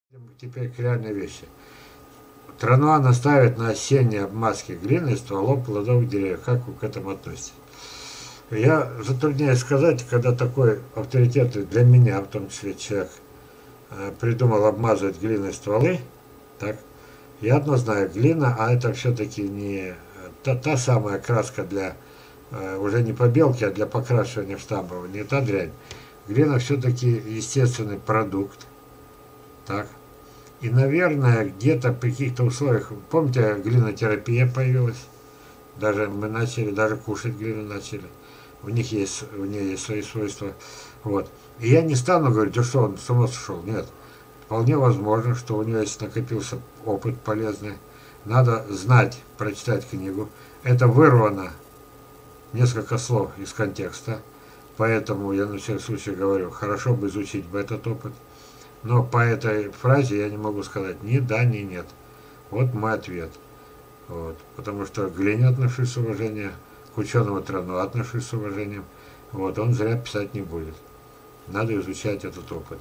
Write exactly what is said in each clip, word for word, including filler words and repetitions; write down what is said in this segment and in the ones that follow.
Теперь к реальной вещи. Трануан ставит на осенние обмазки глины стволов плодовых деревьев. Как вы к этому относитесь? Я затрудняюсь сказать, когда такой авторитетный для меня, в том числе человек, придумал обмазывать глиной стволы, так, я одно знаю, глина, а это все-таки не та, та самая краска для, уже не побелки, а для покрашивания штампов, не та дрянь. Глина все-таки естественный продукт, так. И, наверное, где-то при каких-то условиях, помните, глинотерапия появилась, даже мы начали, даже кушать глину начали, у них есть, у нее есть свои свойства, вот. И я не стану говорить, да что он с ума сошел, нет. Вполне возможно, что у него есть накопился опыт полезный, надо знать, прочитать книгу, это вырвано несколько слов из контекста, поэтому я на всякий случай говорю, хорошо бы изучить бы этот опыт. Но по этой фразе я не могу сказать ни да, ни нет. Вот мой ответ. Вот. Потому что к глине отношусь с уважением, к ученому Трану отношусь с уважением. Вот. Он зря писать не будет. Надо изучать этот опыт.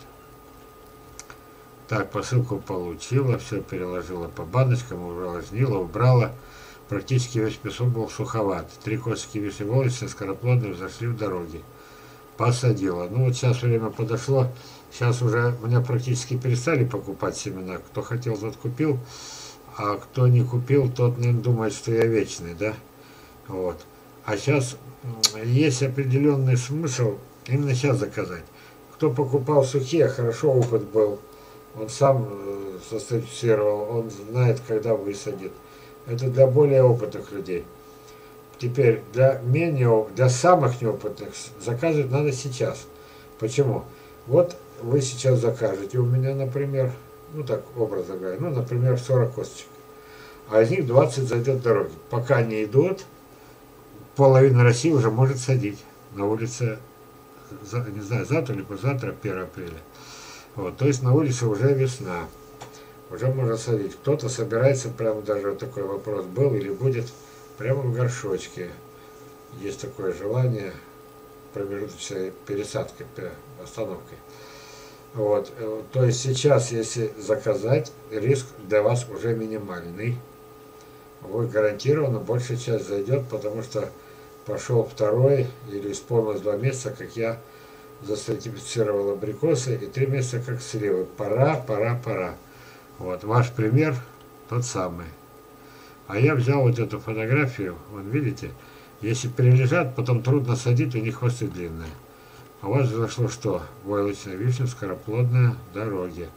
Так, посылку получила, все переложила по баночкам, увлажнила, убрала. Практически весь песок был суховат. Три костики вишневолочные, скороплодные, взошли в дороге. Посадила. Ну вот сейчас время подошло. Сейчас уже у меня практически перестали покупать семена. Кто хотел, тот купил. А кто не купил, тот, наверное, думает, что я вечный, да? Вот. А сейчас есть определенный смысл именно сейчас заказать. Кто покупал сухие, хорошо опыт был. Он сам состатифицировал, он знает, когда высадит. Это для более опытных людей. Теперь для менее, для самых неопытных заказывать надо сейчас. Почему? Вот вы сейчас закажете у меня, например, ну так образно говоря, ну, например, сорок косточек, а из них двадцать зайдет в дороги. Пока не идут, половина России уже может садить. На улице, не знаю, завтра или послезавтра, первого апреля. Вот, то есть на улице уже весна, уже можно садить. Кто-то собирается, прямо даже вот такой вопрос был или будет, прямо в горшочке. Есть такое желание промежуточной пересадкой, остановкой. Вот. То есть сейчас, если заказать, риск для вас уже минимальный. Вы гарантированно большая часть зайдет, потому что пошел второй или исполнилось два месяца, как я засертифицировал абрикосы, и три месяца как сливы. Пора, пора, пора. Вот. Ваш пример тот самый. А я взял вот эту фотографию, вон видите, если перележат, потом трудно садить, у них хвосты длинные. А у вас зашло что? Войлочная вишня, скороплодная, дороги.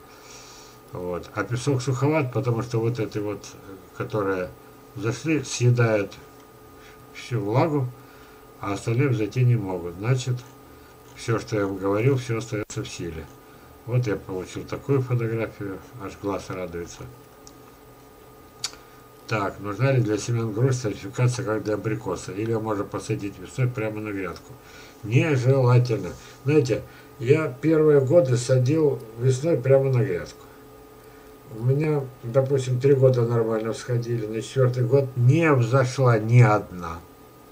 Вот. А песок суховат, потому что вот эти вот, которые зашли, съедают всю влагу, а остальные взойти не могут. Значит, все, что я вам говорил, все остается в силе. Вот я получил такую фотографию, аж глаз радуется. Так, нужна ли для семян груш сертификация, как для абрикоса? Или можно посадить весной прямо на грядку? Нежелательно. Знаете, я первые годы садил весной прямо на грядку. У меня, допустим, три года нормально всходили, на четвертый год не взошла ни одна.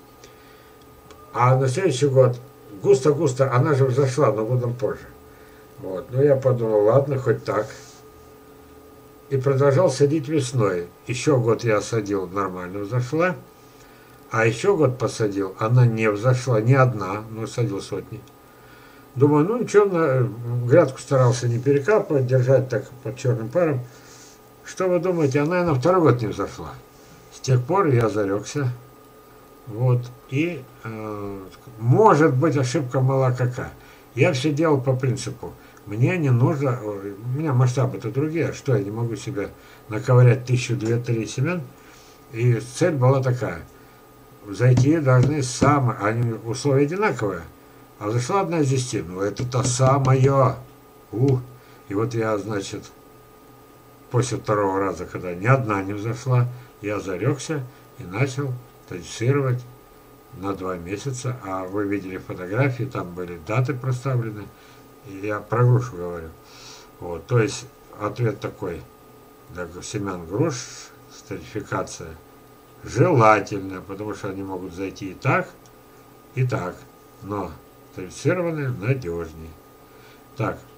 А на следующий год густо-густо, она же взошла, но годом позже. Вот. Ну, я подумал, ладно, хоть так. И продолжал садить весной. Еще год я садил, нормально взошла. А еще год посадил, она не взошла, ни одна, но садил сотни. Думаю, ну ничего, на грядку старался не перекапывать, держать так под черным паром. Что вы думаете, она и на второй год не взошла. С тех пор я зарекся. Вот. И э, может быть ошибка мала какая. Я все делал по принципу. Мне не нужно, у меня масштабы-то другие, что я не могу себе наковырять тысячу, две, три семян. И цель была такая. Зайти должны самые, они условия одинаковые. А зашла одна из десяти, ну это та самая. У. И вот я, значит, после второго раза, когда ни одна не взошла, я зарекся и начал тестировать на два месяца. А вы видели фотографии, там были даты проставлены. Я про грушу говорю. Вот, то есть ответ такой. Для семян груш сертификация желательно, потому что они могут зайти и так, и так. Но сертифицированные надежнее. Так,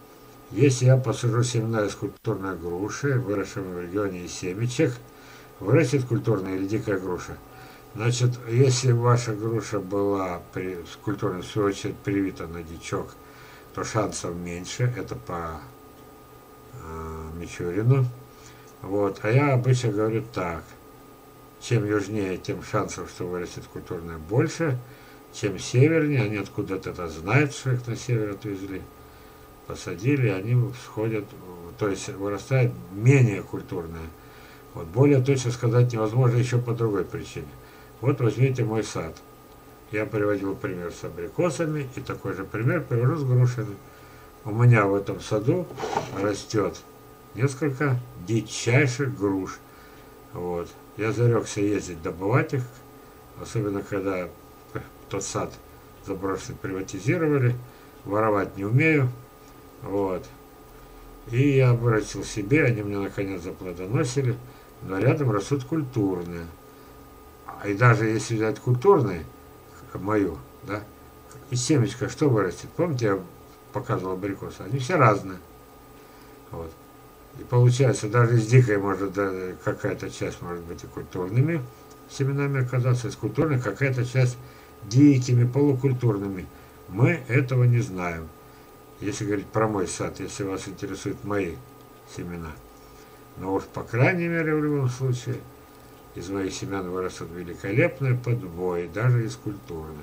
Если я посажу семена из культурной груши, выращенной в регионе из семечек, вырастет культурная или дикая груша. Значит, если ваша груша была при, культурной, в свою очередь, привита на дичок, то шансов меньше, это по э, Мичурину. Вот. А я обычно говорю так, чем южнее, тем шансов, что вырастет культурная больше, чем севернее, они откуда-то это знают, что их на север отвезли, посадили, они всходят, то есть вырастает менее культурная. Вот. Более точно сказать невозможно еще по другой причине. Вот возьмите мой сад. Я приводил пример с абрикосами, и такой же пример привожу с грушами. У меня в этом саду растет несколько дичайших груш. Вот. Я зарекся ездить добывать их, особенно когда тот сад заброшенный приватизировали. Воровать не умею. Вот. И я вырастил себе, они мне наконец заплодоносили, но рядом растут культурные. И даже если взять культурные, мою, да, из семечка что вырастет? Помните, я показывал абрикосы? Они все разные. Вот. И получается, даже из дикой может да, какая-то часть может быть и культурными семенами оказаться, из культурных какая-то часть дикими, полукультурными. Мы этого не знаем. Если говорить про мой сад, если вас интересуют мои семена. Но уж по крайней мере в любом случае из моих семян вырастут великолепные подбои, даже из культурных.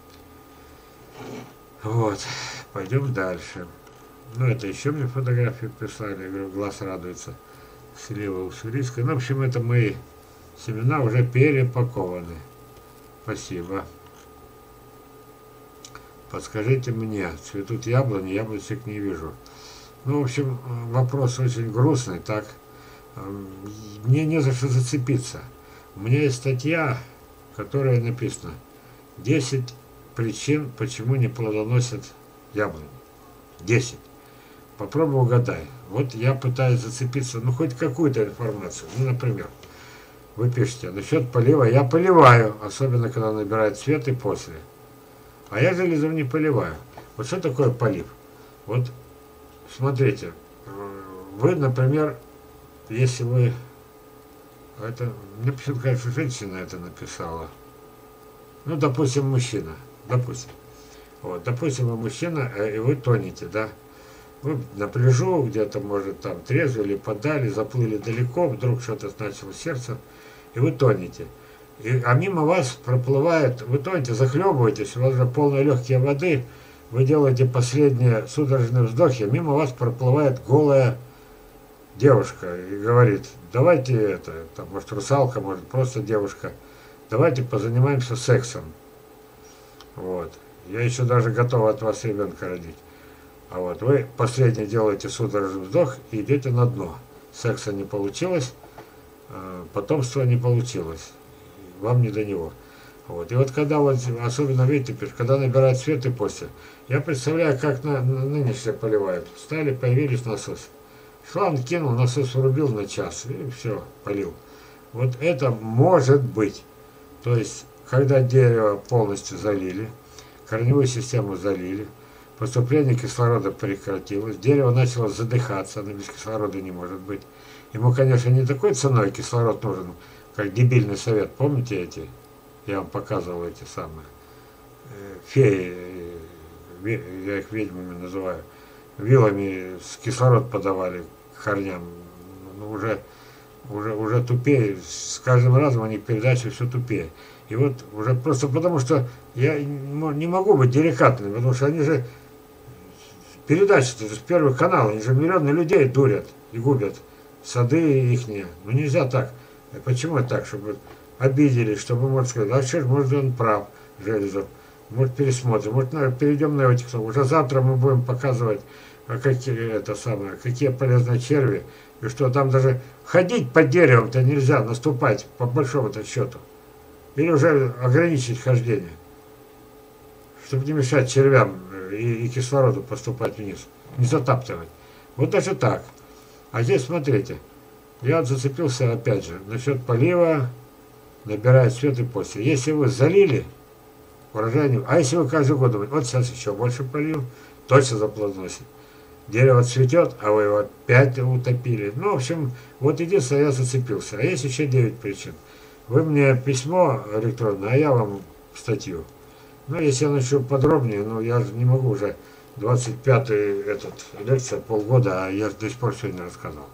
Вот, пойдем дальше. Ну, это еще мне фотографию прислали, я говорю, глаз радуется. Слива уссурийская. Ну, в общем, это мои семена уже перепакованы. Спасибо. Подскажите мне, цветут яблони, яблочек не вижу. Ну, в общем, вопрос очень грустный, так. Мне не за что зацепиться. У меня есть статья, в которой написано десять причин, почему не плодоносят яблони. десять. Попробуй угадай. Вот я пытаюсь зацепиться, ну, хоть какую-то информацию. Ну, например, вы пишете, насчет полива я поливаю, особенно когда набирает цвет и после. А я железом не поливаю. Вот что такое полив? Вот, смотрите, вы, например, если вы... Это, мне почему-то, конечно, женщина это написала. Ну, допустим, мужчина. Допустим. Вот, допустим, вы мужчина, и вы тонете, да? Вы на пляжу где-то, может, там трезвили, подали, заплыли далеко, вдруг что-то начало сердце, и вы тонете. И, а мимо вас проплывает, вы тонете, захлебываетесь, у вас же полные легкие воды, вы делаете последние судорожные вздохи, мимо вас проплывает голая девушка и говорит, давайте это, там, может русалка, может просто девушка, давайте позанимаемся сексом. Вот. Я еще даже готов от вас ребенка родить. А вот вы последний делаете судорожный вздох и идете на дно. Секса не получилось, потомства не получилось. Вам не до него. Вот. И вот когда вот, особенно видите, когда набирает цвет и после, я представляю, как на, на нынешние поливают. Встали, появились насосы. Шланг кинул, насос врубил на час и все, полил. Вот это может быть. То есть, когда дерево полностью залили, корневую систему залили, поступление кислорода прекратилось, дерево начало задыхаться, оно без кислорода не может быть. Ему, конечно, не такой ценой кислород нужен, как дебильный совет. Помните эти? Я вам показывал эти самые феи, я их ведьмами называю. Вилами с кислород подавали к корням. Ну, уже, уже, уже тупее. С каждым разом они передачи все тупее. И вот уже просто потому, что я не могу быть деликатным, потому что они же передачи-то с первых каналов, они же миллионы людей дурят и губят. Сады ихние. Ну нельзя так. Почему так, чтобы обидели, чтобы можно сказать, а что ж, может он прав, Железов. Может пересмотрим, может наверное, перейдем на его технологию. Уже завтра мы будем показывать, какие, это самое, какие полезные черви, и что там даже ходить по деревам-то нельзя, наступать по большому-то счету. Или уже ограничить хождение, чтобы не мешать червям и, и кислороду поступать вниз, не затаптывать. Вот даже так. А здесь смотрите, я вот зацепился опять же насчет полива, набирает цвет и после. Если вы залили, урожай не... А если вы каждый год думаете, вот сейчас еще больше полью, точно заплодоносит. Дерево цветет, а вы его опять утопили. Ну, в общем, вот единственное, я зацепился. А есть еще девять причин. Вы мне письмо электронное, а я вам статью. Ну, если я начну подробнее, ну, я же не могу уже двадцать пятый этот лекция, полгода, а я до сих пор сегодня рассказал.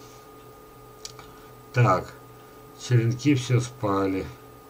Так, черенки все спали.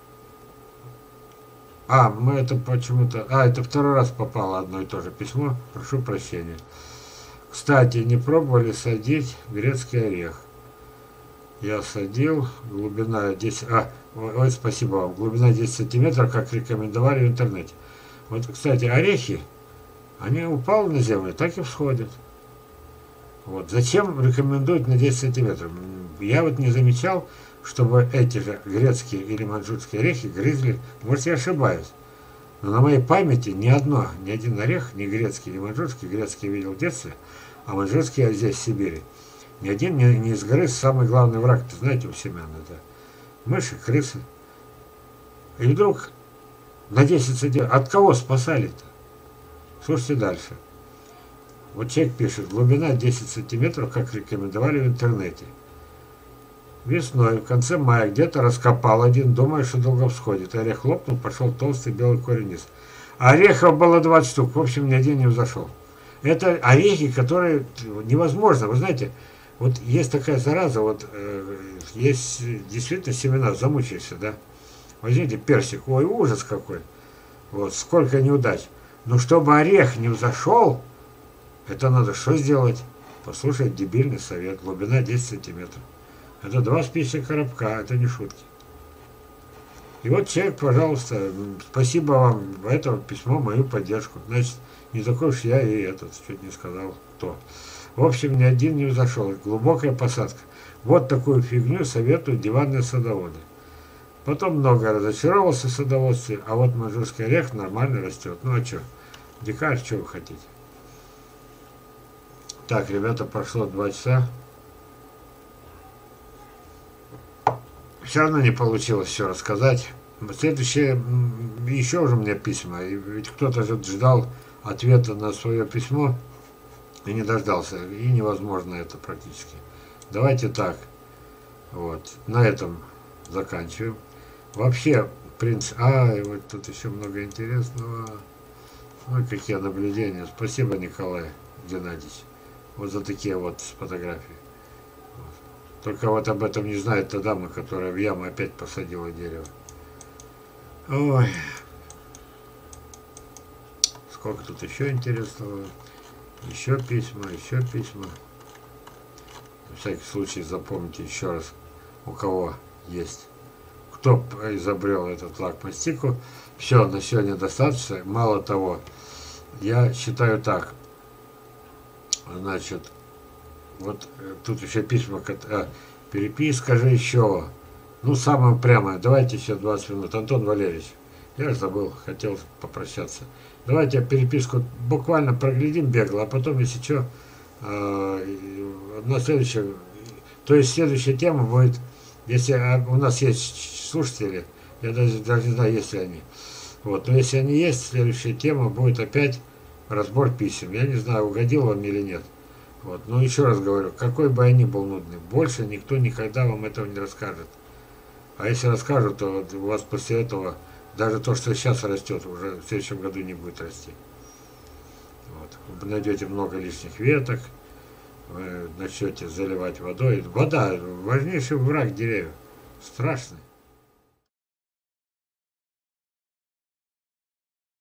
А, мы это почему-то... А, это второй раз попало одно и то же письмо. Прошу прощения. Кстати, не пробовали садить грецкий орех? Я садил, глубина десять... А, ой, спасибо вам. Глубина десять сантиметров, как рекомендовали в интернете. Вот, кстати, орехи, они упали на землю, так и всходят. Вот. Зачем рекомендуют на десять сантиметров? Я вот не замечал, чтобы эти же грецкие или маньчжурские орехи грызли. Может, я ошибаюсь. Но на моей памяти ни одно, ни один орех, ни грецкий, ни маньчжурский, грецкий видел в детстве, а маньчжурский я здесь, в Сибири. Ни один не, не сгрыз самый главный враг, ты знаете, у семян это мыши, крысы. И вдруг на десять сантиметров. От кого спасали-то? Слушайте дальше. Вот человек пишет, глубина десять сантиметров, как рекомендовали в интернете. Весной, в конце мая, где-то раскопал один, думая, что долго всходит. Орех лопнул, пошел толстый белый корень вниз. Орехов было двадцать штук, в общем, ни один не взошел. Это орехи, которые невозможно. Вы знаете, вот есть такая зараза, вот э, есть действительно семена замучаешься, да? Возьмите персик, ой, ужас какой. Вот, сколько неудач. Но чтобы орех не взошел, это надо что сделать? Послушать дебильный совет. Глубина десять сантиметров. Это два спичка коробка, это не шутки. И вот человек, пожалуйста, спасибо вам за это письмо, мою поддержку. Значит, не такой уж я и этот, чуть не сказал, кто. В общем, ни один не взошел. Глубокая посадка. Вот такую фигню советуют диванные садоводы. Потом много разочаровался в садоводстве, а вот маньчжурский орех нормально растет. Ну а что? Дикарь, что вы хотите? Так, ребята, прошло два часа. Все равно не получилось все рассказать. Следующее, еще уже у меня письма. И ведь кто-то же ждал ответа на свое письмо и не дождался. И невозможно это практически. Давайте так. Вот. На этом заканчиваем. Вообще, принцип... А, и вот тут еще много интересного. Ой, какие наблюдения. Спасибо, Николай Геннадьевич. Вот за такие вот фотографии. Вот. Только вот об этом не знает та дама, которая в яму опять посадила дерево. Ой. Сколько тут еще интересного. Еще письма, еще письма. На всякий случай запомните еще раз, у кого есть. Кто изобрел этот лак-мастику. Все, на сегодня достаточно. Мало того, я считаю так. Значит, вот тут еще письма, а, переписка же еще. Ну, самое прямое. Давайте еще двадцать минут. Антон Валерьевич, я же забыл, хотел попрощаться. Давайте переписку буквально проглядим бегло, а потом, если что, э, на следующее, то есть следующая тема будет, если у нас есть слушатели, я даже, даже не знаю, есть ли они. Вот, но если они есть, следующая тема будет опять разбор писем. Я не знаю, угодил вам или нет. Вот, но еще раз говорю, какой бы я ни был нудный, больше никто никогда вам этого не расскажет. А если расскажут, то вот у вас после этого даже то, что сейчас растет, уже в следующем году не будет расти. Вот. Вы найдете много лишних веток, вы начнете заливать водой. Вода – важнейший враг деревьев. Страшный.